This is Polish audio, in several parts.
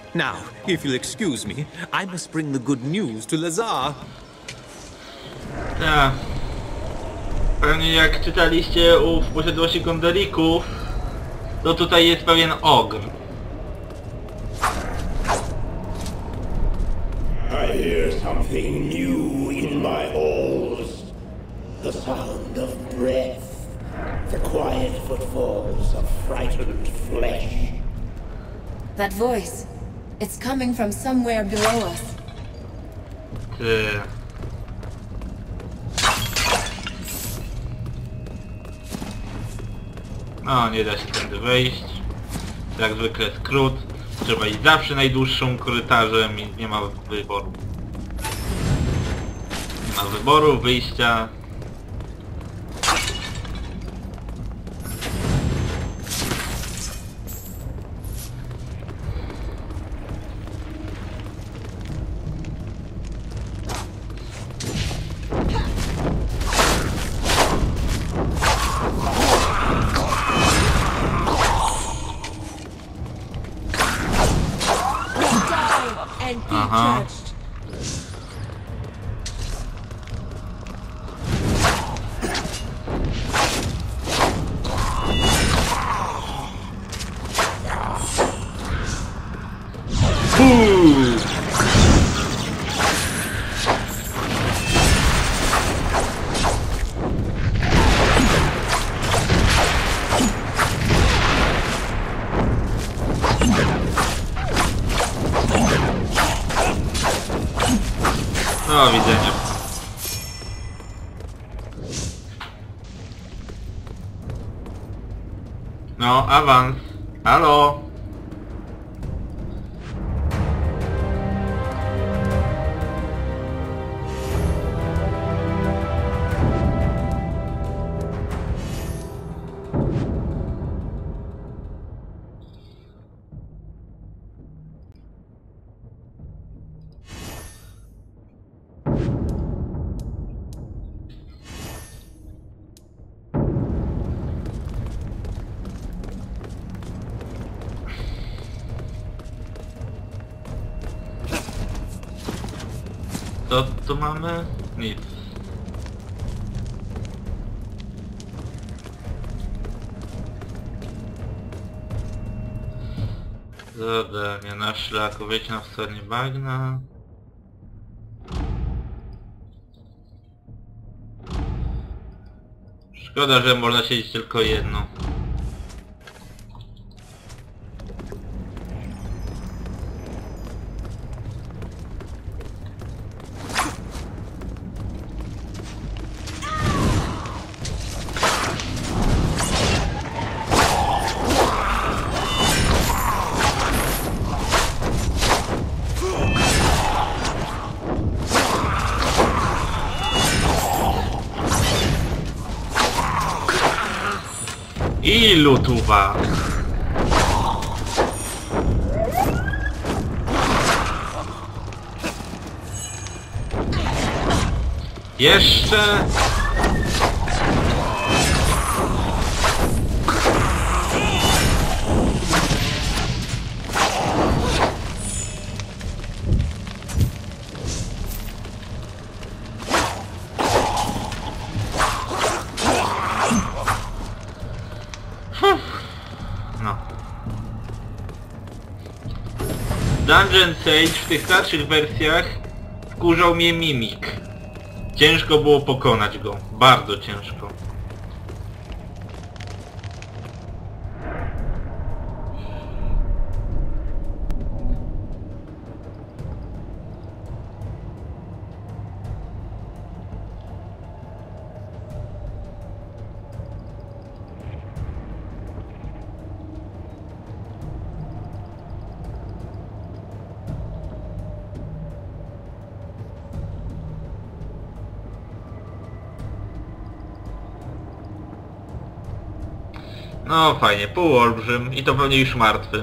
Now, if you'll excuse me, I must bring the good news to Lazar. Tak. Pewnie jak czytaliście w posiadłości Gondelików, to tutaj jest pewien ogr. I hear something new in my halls. The sound of breath. The quiet footfalls of frightened flesh. That voice. It's coming from somewhere below us. Ty. No, nie da się tędy wejść. Jak zwykle skrót. Trzeba iść zawsze najdłuższym korytarzem i nie ma wyboru. Nie ma wyboru, wyjścia. And be Aha. judged. Do widzenia. No, awans. Halo? Co tu mamy? Nic. Zadanie na szlaku, wejść na wschodnie bagna. Szkoda, że można siedzieć tylko jedno. Ilu tu was? Jeszcze? No. Dungeon Sage w tych starszych wersjach wkurzał mnie mimik. Ciężko było pokonać go. Bardzo ciężko. No fajnie, półolbrzym i to pewnie już martwy.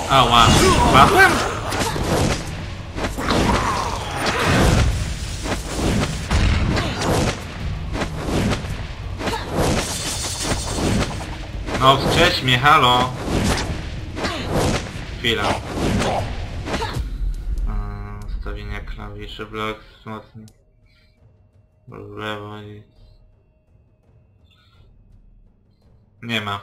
Ała, padłem? No wskrzeć mnie, halo. Chwila. Ustawienia klawiszy, blok wzmocni. W lewo i... Nie ma.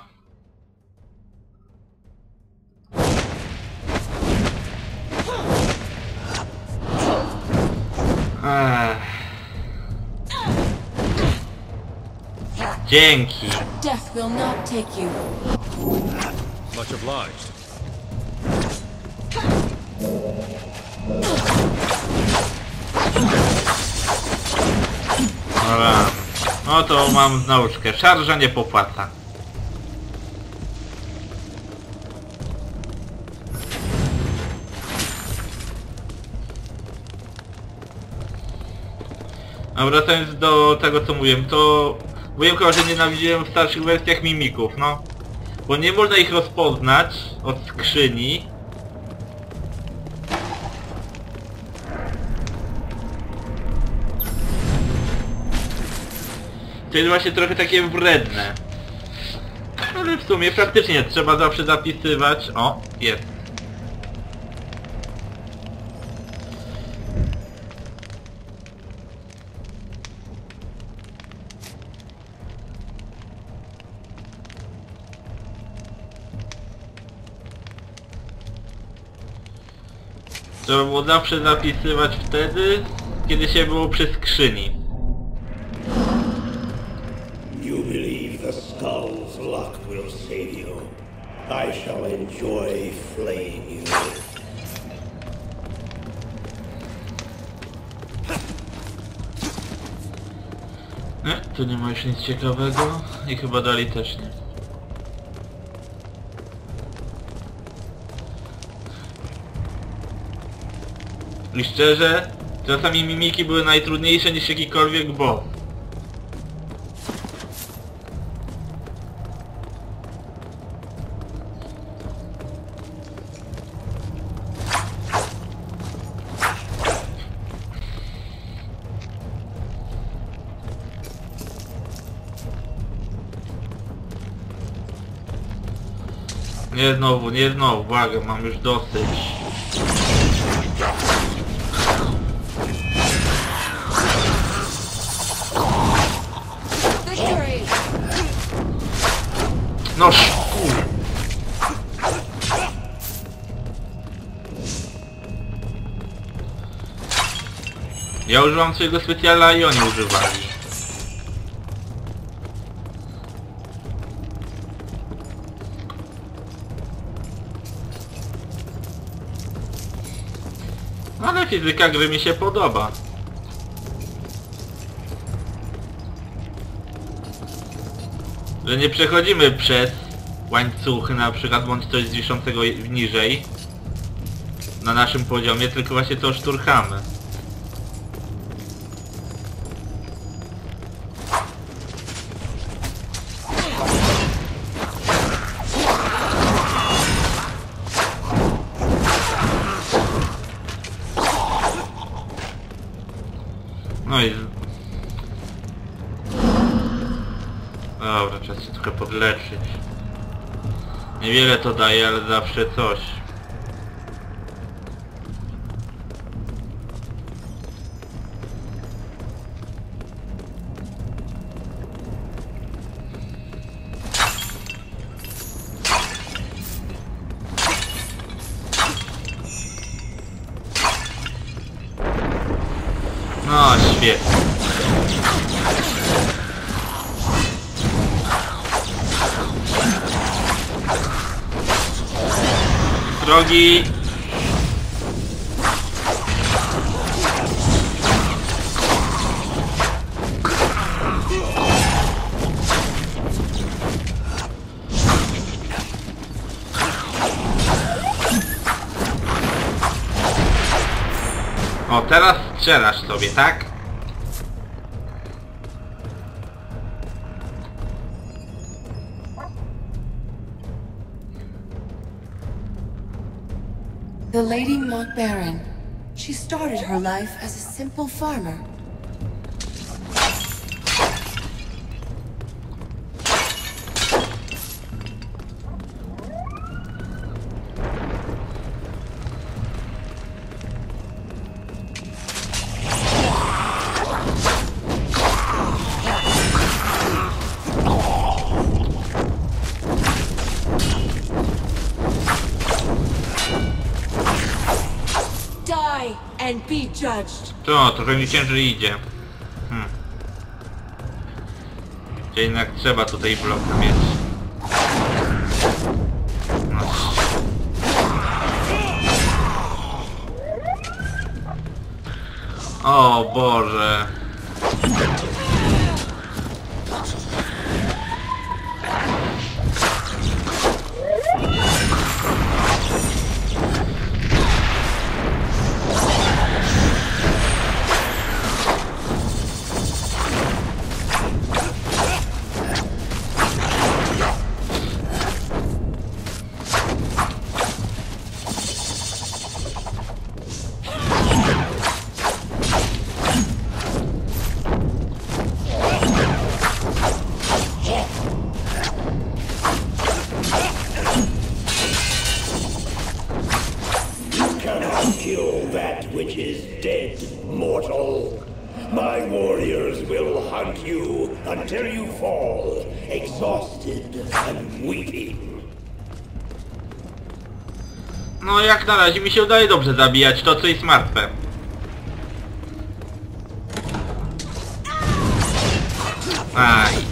Dzięki. Death will not take you. Much obliged. Dobra. No to mam nauczkę. Szarża nie popłaca. A wracając do tego co mówiłem, to mówiłem chyba, że nienawidziłem w starszych wersjach mimików, no. Bo nie można ich rozpoznać od skrzyni. To jest właśnie trochę takie wredne. Ale w sumie praktycznie trzeba zawsze zapisywać. O, jest. Trzeba było zawsze zapisywać wtedy, kiedy się było przy skrzyni. You believe the skull's luck will save you. I shall enjoy flaying you. Nie, tu nie ma już nic ciekawego i chyba dalej też nie. I szczerze, czasami mimiki były najtrudniejsze niż jakikolwiek boss. Nie znowu, błagam, mam już dosyć. Victory! No kur... Ja używam swojego specjala i oni używali. Ale fizyka gry mi się podoba. Że nie przechodzimy przez łańcuchy na przykład bądź coś wiszącego niżej na naszym poziomie, tylko właśnie to szturchamy. No i... Dobra, trzeba się trochę podleczyć. Niewiele to daje, ale zawsze coś. No, świetnie. Drogi. O, teraz strzelasz sobie, tak? The Lady Montbaron. She started her life as a simple farmer. And be judged. To trochę mi ciężej idzie. Gdzie jednak trzeba tutaj blok mieć. No. O Boże. Kill that which is dead, mortal. My warriors will hunt you until you fall, exhausted and weeping. No jak na razie mi się udaje dobrze zabijać to, co jest martwe. Aj.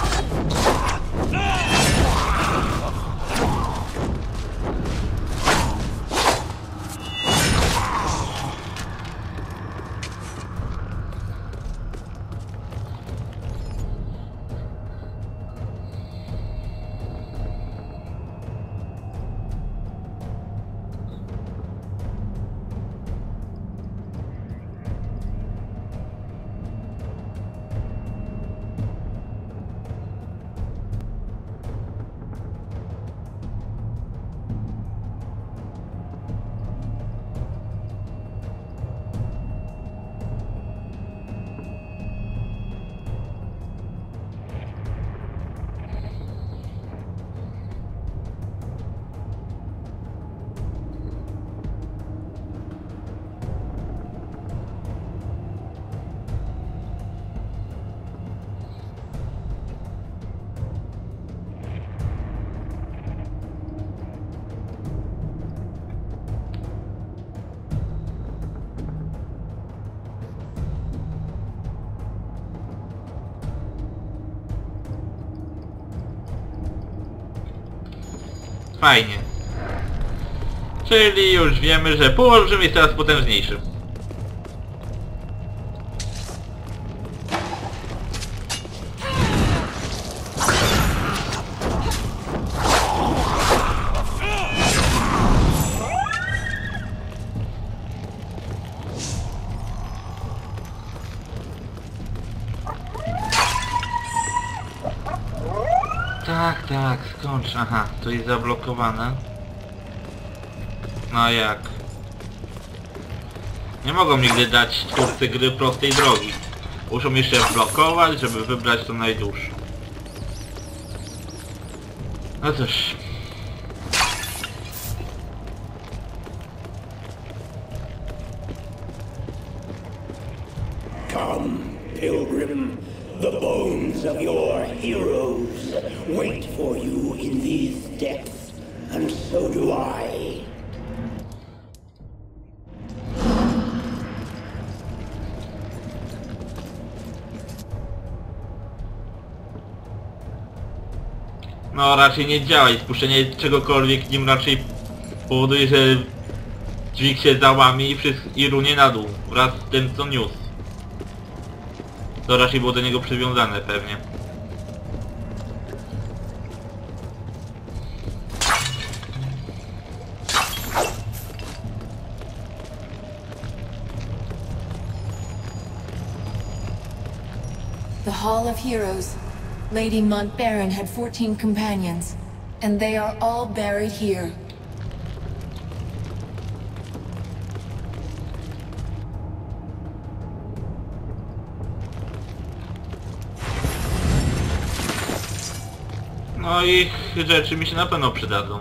Fajnie. Czyli już wiemy, że półolbrzym jest teraz potężniejszy. Tak, skończ. Aha, to jest zablokowane. No jak? Nie mogą nigdy dać twórcy gry prostej drogi. Muszą jeszcze blokować, żeby wybrać to najdłuższe. No cóż. Come, pilgrim. The bones of your heroes wait for you in these depths, and so do I. No raczej nie działa i spuszczenie czegokolwiek nim raczej powoduje, że dźwig się załamie i runie na dół wraz z tym co niósł. To raczej było do niego przywiązane pewnie. The Hall of Heroes. Lady Montbaron had 14 companions, and they are all buried here. No ich rzeczy mi się na pewno przydadzą.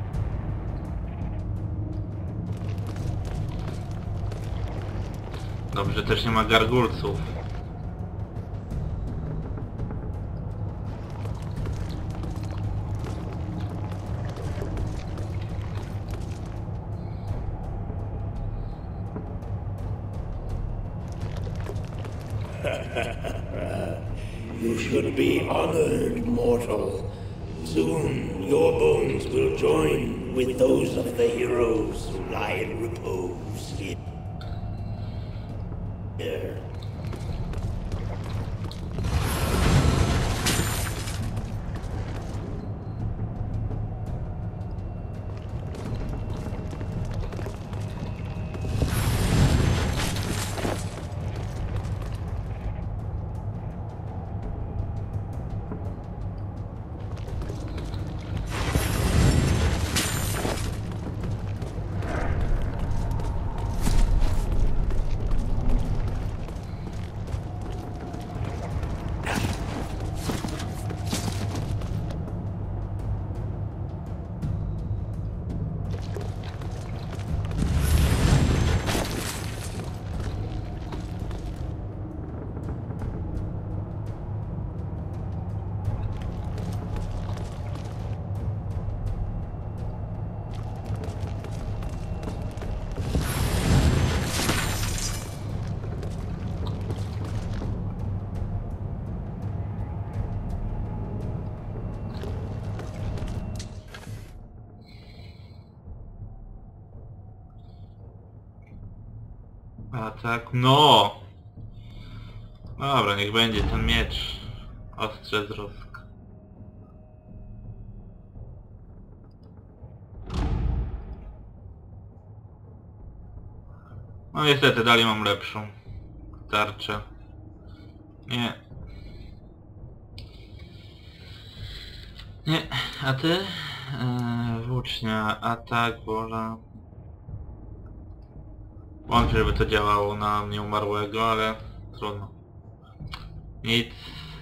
Dobrze, też nie ma gargulców. You should be honored, mortal. Soon your bones will join with those of the heroes who lie in repose here. A tak, no! Dobra, niech będzie ten miecz. Ostrze zrozk. No niestety, dalej mam lepszą tarczę. Nie. Nie, a ty? Włócznia, atak, wola. Wątpię, żeby to działało na mnie umarłego, ale trudno. Nic.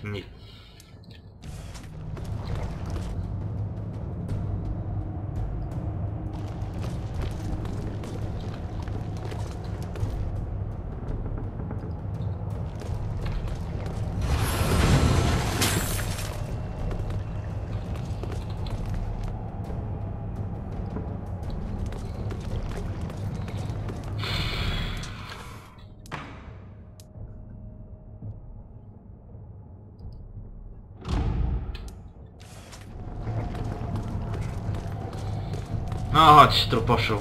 No chodź, truposzu.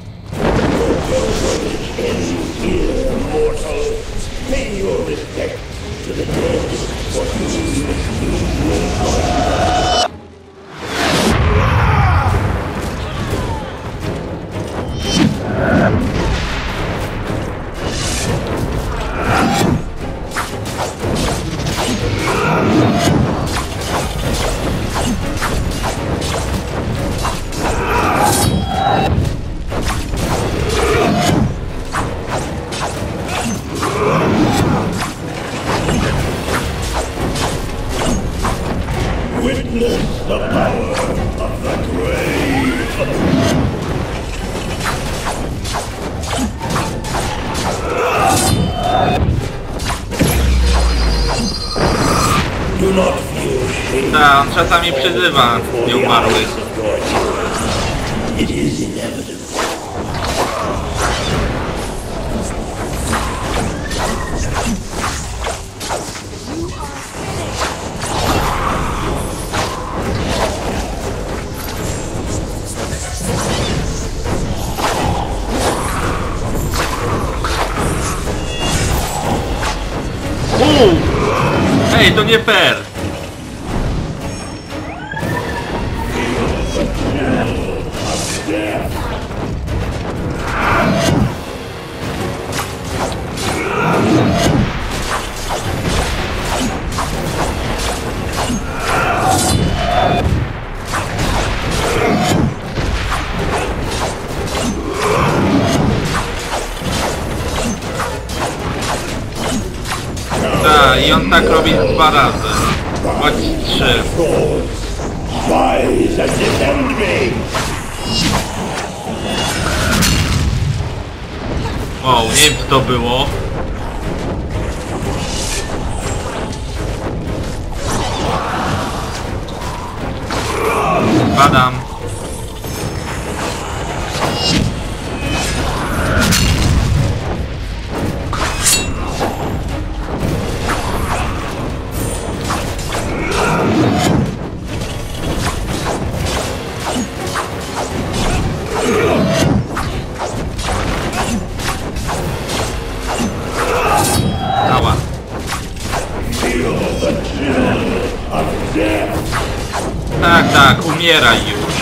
Pay your respect to the dead, for witness the power of the grave. Do not feel shame. Ta, on czasami przyzywa nieumarłych. It is inevitable. Ej, to nie fair! Tak, i on tak robi 2 razy. Chodź 3. Rise and defend me! Wow, nie wiem co to było. Padam. Ała. Feel the chill of death! Tak, tak, umieraj już.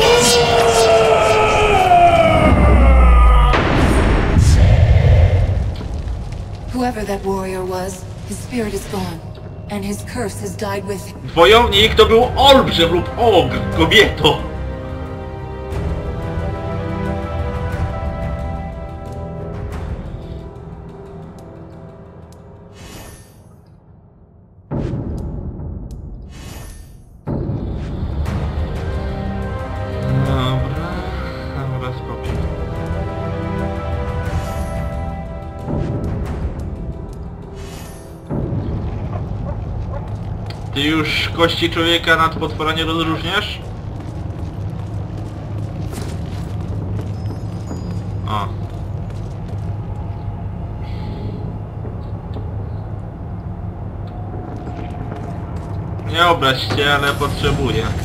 Whoever that warrior was, his spirit is gone, and his curse has died with him. Wojownik to był olbrzym lub ogr, kobieto. Dobra, spokój. Ty już kości człowieka nad potwora nie rozróżniasz? O. Nie obraź się, ale potrzebuję.